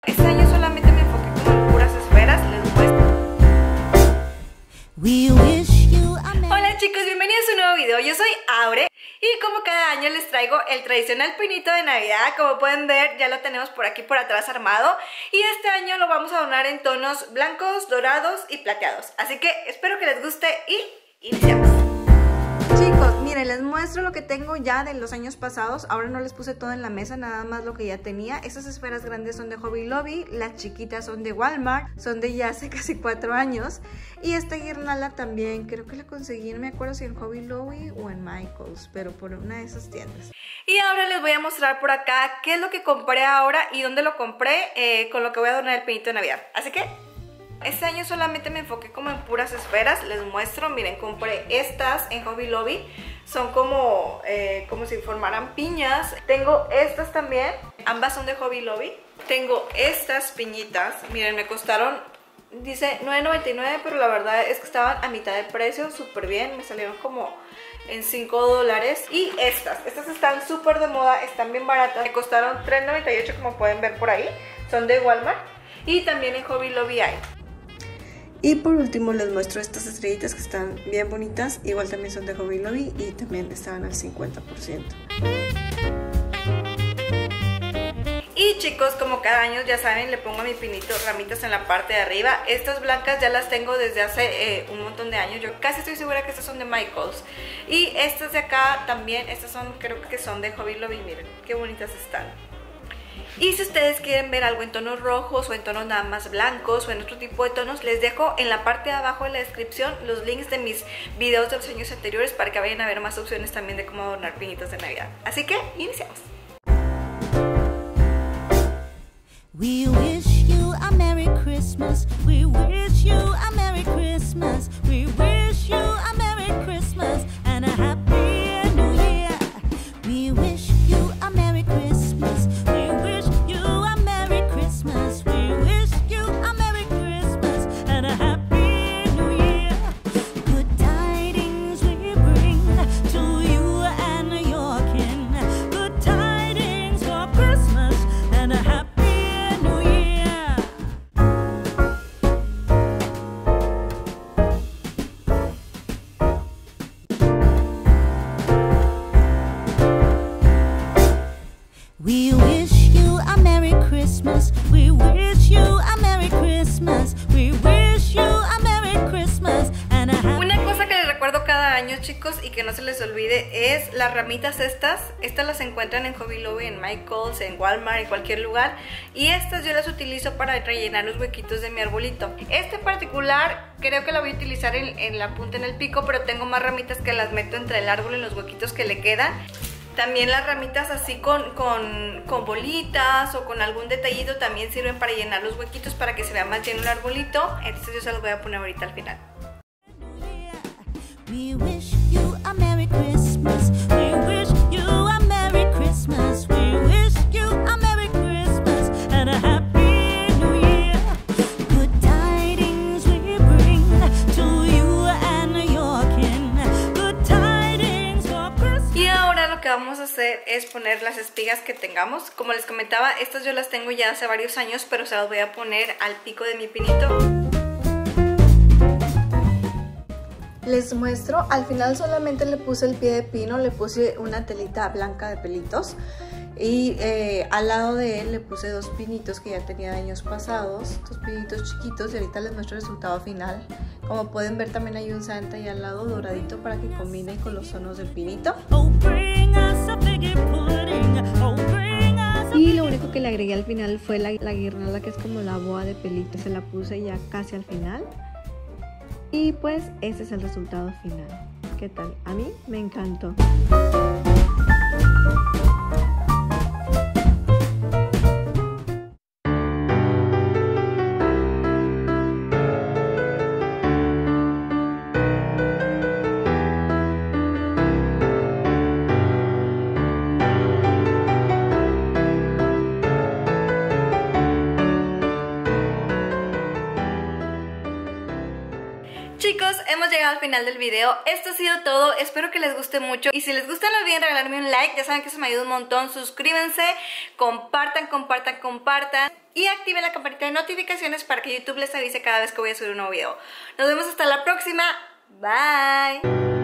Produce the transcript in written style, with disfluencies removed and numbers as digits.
Este año solamente me enfoqué como en puras esferas, les muestro. Hola chicos, bienvenidos a un nuevo video, yo soy Aure y como cada año les traigo el tradicional pinito de Navidad. Como pueden ver, ya lo tenemos por aquí por atrás armado y este año lo vamos a adornar en tonos blancos, dorados y plateados. Así que espero que les guste y iniciamos. Chicos, miren, les muestro lo que tengo ya de los años pasados. Ahora no les puse todo en la mesa, nada más lo que ya tenía. Estas esferas grandes son de Hobby Lobby, las chiquitas son de Walmart, son de ya hace casi 4 años. Y esta guirnalda también, creo que la conseguí, no me acuerdo si en Hobby Lobby o en Michaels, pero por una de esas tiendas. Y ahora les voy a mostrar por acá qué es lo que compré ahora y dónde lo compré, con lo que voy a adornar el pinito de Navidad. Así que este año solamente me enfoqué como en puras esferas. Les muestro, miren, compré estas en Hobby Lobby. Son como si formaran piñas. Tengo estas también, ambas son de Hobby Lobby. Tengo estas piñitas, miren, me costaron, dice $9.99, pero la verdad es que estaban a mitad de precio, súper bien. Me salieron como en $5. Y estas están súper de moda, están bien baratas. Me costaron $3.98, como pueden ver por ahí. Son de Walmart y también en Hobby Lobby hay. Y por último les muestro estas estrellitas que están bien bonitas. Igual también son de Hobby Lobby y también estaban al 50%. Y chicos, como cada año ya saben, le pongo a mi pinito ramitas en la parte de arriba. Estas blancas ya las tengo desde hace un montón de años. Yo casi estoy segura que estas son de Michaels. Y estas de acá también, estas son, creo que son de Hobby Lobby. Miren, qué bonitas están. Y si ustedes quieren ver algo en tonos rojos o en tonos nada más blancos o en otro tipo de tonos, les dejo en la parte de abajo de la descripción los links de mis videos de los años anteriores para que vayan a ver más opciones también de cómo adornar pinitos de Navidad. Así que iniciamos. We wish you a Merry Christmas. We wish you a Merry Christmas. We wish you a Merry Christmas and a Happy New Year. We wish you a Merry Christmas. We wish you a Merry Christmas. We wish you a Merry Christmas and a Happy New Year. Good tidings we bring to you and your kin. Good tidings for Christmas and a Happy We wish you a Merry Christmas. We wish you a Merry Christmas. We wish you a Merry Christmas and a happy... Una cosa que les recuerdo cada año, chicos, y que no se les olvide es las ramitas estas. Estas las encuentran en Hobby Lobby, en Michaels, en Walmart, en cualquier lugar. Y estas yo las utilizo para rellenar los huequitos de mi arbolito. Este en particular creo que la voy a utilizar en la punta, en el pico, pero tengo más ramitas que las meto entre el árbol en los huequitos que le quedan. También las ramitas así con bolitas o con algún detallito también sirven para llenar los huequitos para que se vea más lleno el arbolito. Entonces yo se los voy a poner ahorita al final. We wish you a Merry Christmas. We wish you a Merry Christmas. We wish you a Merry Christmas and a Happy New Year. Good tidings we bring to you and your kin. Good tidings for Christmas. Y ahora lo que vamos a hacer es poner las espigas que tengamos. Como les comentaba, estas yo las tengo ya hace varios años, pero se las voy a poner al pico de mi pinito. Les muestro, al final solamente le puse el pie de pino, le puse una telita blanca de pelitos y al lado de él le puse 2 pinitos que ya tenía de años pasados, 2 pinitos chiquitos, y ahorita les muestro el resultado final. Como pueden ver, también hay un Santa ahí al lado doradito para que combine con los tonos del pinito. Y lo único que le agregué al final fue la guirnalda, que es como la boa de pelitos, se la puse ya casi al final. Y pues este es el resultado final. ¿Qué tal? A mí me encantó. Chicos, hemos llegado al final del video. Esto ha sido todo, espero que les guste mucho. Y si les gusta no olviden regalarme un like, ya saben que eso me ayuda un montón. Suscríbanse, compartan, compartan, compartan. Y activen la campanita de notificaciones para que YouTube les avise cada vez que voy a subir un nuevo video. Nos vemos hasta la próxima. Bye.